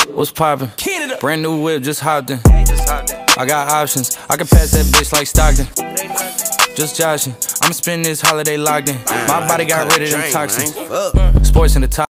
What's poppin'? Brand new whip, just hopped in. I got options, I can pass that bitch like Stockton. Just joshing, I'ma spend this holiday locked in. My body got rid of them toxins. Sports in the top.